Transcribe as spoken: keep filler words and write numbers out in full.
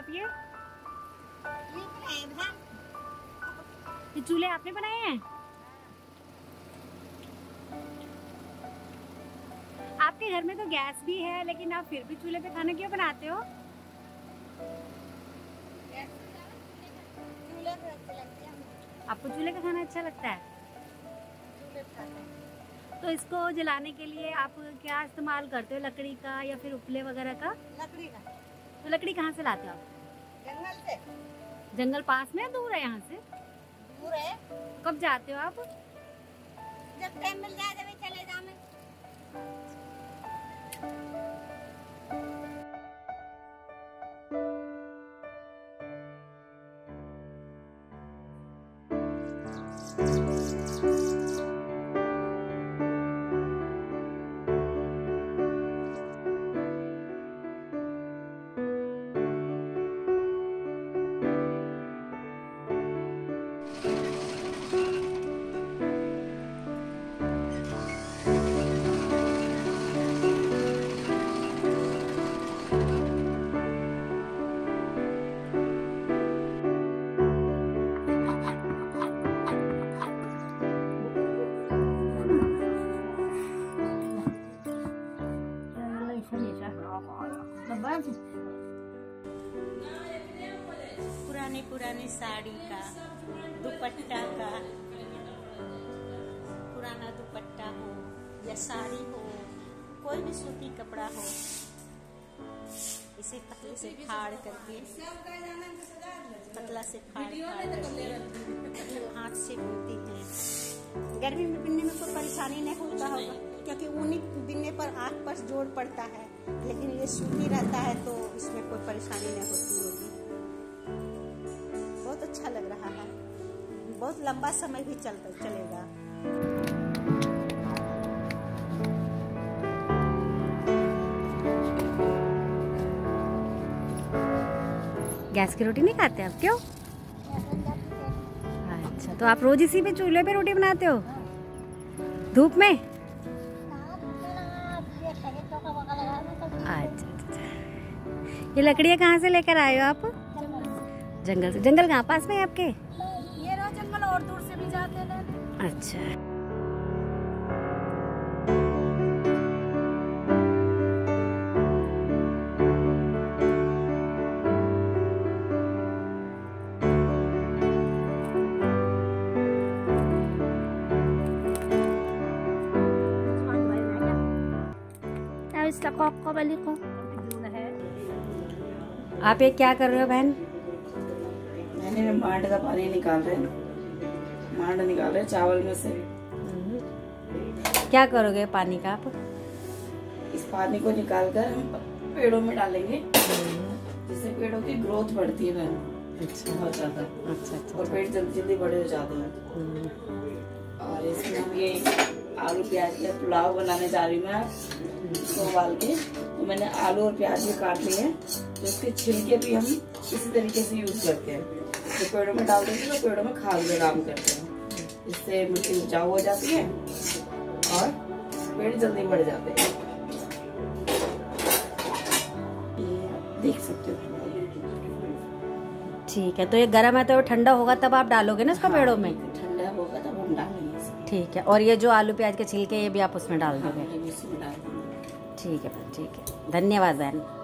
आप ये ये चूल्हे आपने बनाए हैं? आपके घर में तो गैस भी है, लेकिन आप फिर भी चूल्हे पे खाना क्यों बनाते हो? आपको चूल्हे का खाना अच्छा लगता है? तो इसको जलाने के लिए आप क्या इस्तेमाल करते हो? लकड़ी का या फिर उपले वगैरह का? लकड़ी का। तो लकड़ी कहाँ से लाते हो आप? जंगल से। जंगल पास में दूर है यहाँ से? दूर है। कब जाते हो आप? जब टाइम मिल जाए तभी चले जाने। पुरानी पुरानी साड़ी का दुपट्टा का, पुराना दुपट्टा हो या साड़ी हो, कोई भी सूती कपड़ा हो, इसे पतले से फाड़ करके पतला से फाड़ फाड़ करके हाथ से बुनती हैं। गर्मी में बुनने में कोई परेशानी नहीं होता होगा, क्योंकि ऊनी बुनने पर आँख पर जोर पड़ता है, लेकिन ये सूती रहता है तो इसमें कोई परेशानी नहीं होती होगी। बहुत अच्छा लग रहा है, बहुत लंबा समय भी चलता चलेगा। गैस की रोटी नहीं खाते आप? क्यों? अच्छा, तो आप रोज इसी पे चूल्हे पे रोटी बनाते हो धूप में? अच्छा अच्छा, ये लकड़ियाँ कहाँ से लेकर आए हो आप? जंगल से। जंगल कहाँ पास में है आपके? ये रहा जंगल, और दूर से भी जाते हैं। अच्छा, आप ये क्या कर रहे हो बहन? मैंने मांड का पानी निकाल रहे हैं, मांड निकाल रहे चावल में से। क्या करोगे पानी का आप? इस पानी को निकाल कर हम पेड़ों में डालेंगे, जिससे पेड़ों की ग्रोथ बढ़ती है बहन। अच्छा, बहुत ज्यादा। अच्छा अच्छा, और पेड़ जल्दी जल्दी बड़े हो जाते हैं। और इसमें हम ये आलू प्याज का पुलाव बनाने जा रही हूँ मैं, इसको उबाल के। तो मैंने आलू और प्याज भी काट लिए हैं, तो इसके छिलके भी हम इसी तरीके से यूज करते हैं। तो पेड़ों में डाल देते हैं तो पेड़ों में खाद का काम करते हैं, इससे मिट्टी उपजाऊ हो जाती है और पेड़ जल्दी बढ़ जाते हैं। ये देख सकते हो। ठीक है, तो ये गर्म है तो ठंडा होगा तब आप डालोगे ना इसको? हाँ, पेड़ों में ठंडा होगा तब हम डालेंगे। ठीक है, और ये जो आलू प्याज के छिलके ये भी आप उसमें डाल दोगे? हाँ, इसमें डाल देंगे। ठीक है, ठीक है, धन्यवाद बहन।